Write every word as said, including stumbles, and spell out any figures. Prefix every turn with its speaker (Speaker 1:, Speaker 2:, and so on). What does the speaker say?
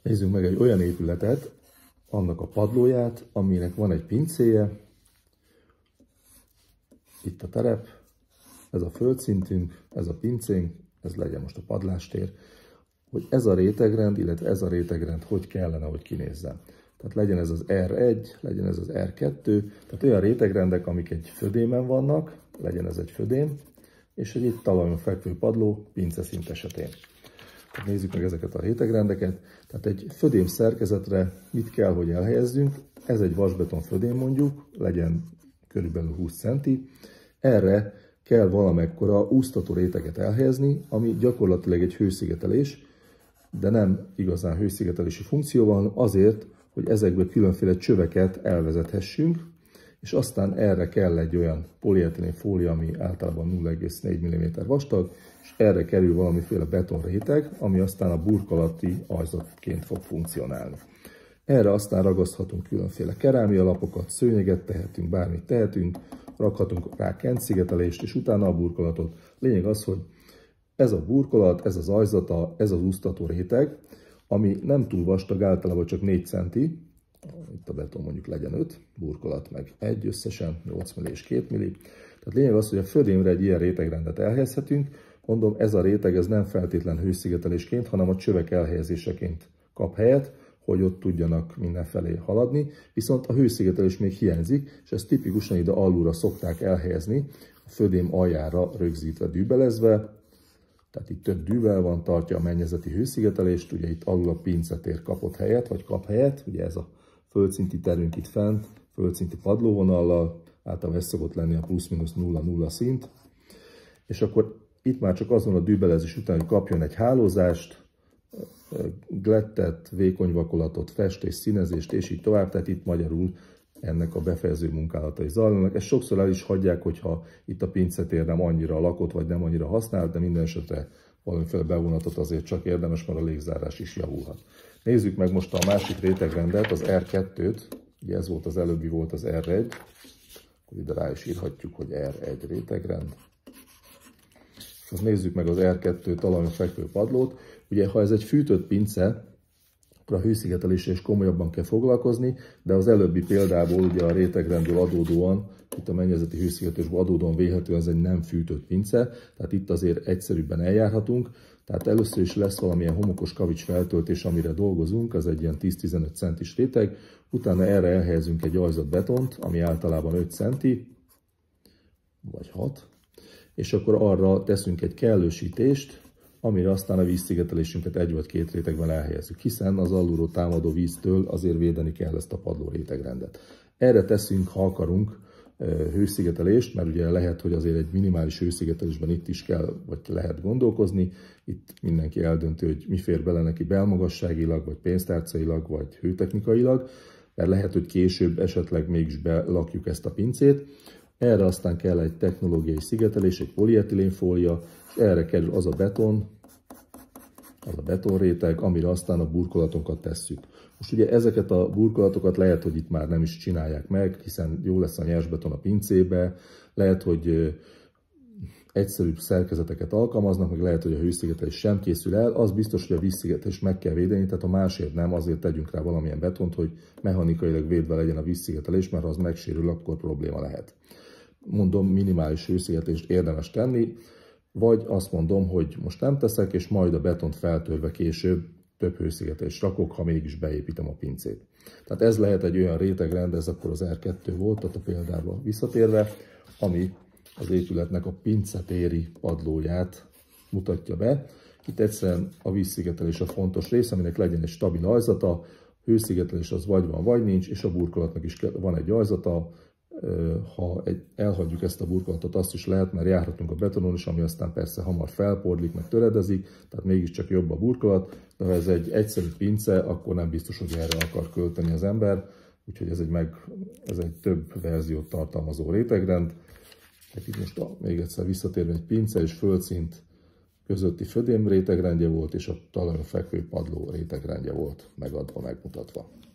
Speaker 1: Nézzünk meg egy olyan épületet, annak a padlóját, aminek van egy pincéje. Itt a terep, ez a földszintünk, ez a pincénk, ez legyen most a padlástér, hogy ez a rétegrend, illetve ez a rétegrend hogy kellene, hogy kinézzen. Tehát legyen ez az er egy, legyen ez az er kettő, tehát olyan rétegrendek, amik egy födémen vannak, legyen ez egy födém, és egy itt talajon fekvő padló pinceszint esetén. Tehát nézzük meg ezeket a rétegrendeket. Tehát egy födém szerkezetre mit kell, hogy elhelyezzünk. Ez egy vasbeton födém mondjuk, legyen körülbelül húsz centi. Erre kell valamekkora úsztató réteget elhelyezni, ami gyakorlatilag egy hőszigetelés, de nem igazán hőszigetelési funkció van, azért, hogy ezekből különféle csöveket elvezethessünk, és aztán erre kell egy olyan polietilén fólia, ami általában nulla egész négy milliméter vastag, és erre kerül valamiféle betonréteg, ami aztán a burkolati ajzatként fog funkcionálni. Erre aztán ragaszthatunk különféle kerámia lapokat, szőnyeget tehetünk, bármit tehetünk, rakhatunk rá kentszigetelést, és utána a burkolatot. Lényeg az, hogy ez a burkolat, ez az ajzata, ez az úsztató réteg, ami nem túl vastag, általában csak négy centi, itt a beton mondjuk legyen öt, burkolat meg egy összesen, nyolc milli és két milli. Tehát lényeg az, hogy a födémre egy ilyen rétegrendet elhelyezhetünk. Mondom, ez a réteg ez nem feltétlen hőszigetelésként, hanem a csövek elhelyezéseként kap helyet, hogy ott tudjanak mindenfelé haladni. Viszont a hőszigetelés még hiányzik, és ezt tipikusan ide alulra szokták elhelyezni, a födém aljára rögzítve, dűbelezve. Tehát itt több dűvel van, tartja a mennyezeti hőszigetelést, ugye itt alul a pincetér kapott helyet, vagy kap helyet, ugye ez a földszinti terünk itt fent, földszinti padlóvonallal, általában ez szokott lenni a plusz-minusz nulla nulla szint, és akkor itt már csak azon a dűbelezés után, hogy kapjon egy hálózást, glettet, vékony vakolatot, festés, színezést, és így tovább, tehát itt magyarul ennek a befejező munkálatai zajlanak. Ezt sokszor el is hagyják, hogyha itt a pincetér nem annyira lakott, vagy nem annyira használt, de minden esetre valamiféle bevonatot azért csak érdemes, mert a légzárás is javulhat. Nézzük meg most a másik rétegrendet, az er kettőt, ugye ez volt az előbbi, volt az er egy, akkor ide rá is írhatjuk, hogy er egy rétegrend. És nézzük meg az er kettő talajon fekvő padlót. Ugye, ha ez egy fűtött pince, akkor a hőszigeteléssel is komolyabban kell foglalkozni, de az előbbi példából, ugye a rétegrendből adódóan, itt a mennyezeti hőszigetelésből adódóan vélhető, ez egy nem fűtött pince, tehát itt azért egyszerűbben eljárhatunk. Tehát először is lesz valamilyen homokos kavics feltöltés, amire dolgozunk, az egy ilyen tíz-tizenöt centis réteg, utána erre elhelyezünk egy ajzott betont, ami általában öt centi, vagy hat, és akkor arra teszünk egy kellősítést, amire aztán a vízszigetelésünket egy vagy két rétegben elhelyezzük, hiszen az alulról támadó víztől azért védeni kell ezt a padló rétegrendet. Erre teszünk, ha akarunk, hőszigetelést, mert ugye lehet, hogy azért egy minimális hőszigetelésben itt is kell, vagy lehet gondolkozni. Itt mindenki eldönti, hogy mi fér bele neki belmagasságilag, vagy pénztárcailag, vagy hőtechnikailag, mert lehet, hogy később esetleg mégis belakjuk ezt a pincét. Erre aztán kell egy technológiai szigetelés, egy polietilénfólia, és erre kerül az a beton, az a betonréteg, amire aztán a burkolatunkat tesszük. Most ugye ezeket a burkolatokat lehet, hogy itt már nem is csinálják meg, hiszen jó lesz a nyersbeton a pincébe, lehet, hogy egyszerűbb szerkezeteket alkalmaznak, meg lehet, hogy a hőszigetelés sem készül el, az biztos, hogy a vízszigetelést meg kell védeni, tehát a másért nem, azért tegyünk rá valamilyen betont, hogy mechanikailag védve legyen a vízszigetelés, mert ha az megsérül, akkor probléma lehet. Mondom, minimális hőszigetelést érdemes tenni, vagy azt mondom, hogy most nem teszek, és majd a betont feltörve később több hőszigetelést rakok, ha mégis beépítem a pincét. Tehát ez lehet egy olyan rétegrend, ez akkor az er kettő volt, tehát a példában visszatérve, ami az épületnek a pincetéri padlóját mutatja be. Itt egyszerűen a vízszigetelés a fontos rész, aminek legyen egy stabil ajzata, hőszigetelés az vagy van, vagy nincs, és a burkolatnak is van egy ajzata. Ha egy, elhagyjuk ezt a burkolatot, azt is lehet, mert járhatunk a betonon is, ami aztán persze hamar felporlik, meg töredezik, tehát mégiscsak jobb a burkolat, de ha ez egy egyszerű pince, akkor nem biztos, hogy erre akar költeni az ember, úgyhogy ez egy, meg, ez egy több verziót tartalmazó rétegrend. Tehát itt most a, még egyszer visszatérve, egy pince és földszint közötti födém rétegrendje volt, és a talajon fekvő padló rétegrendje volt megadva, megmutatva.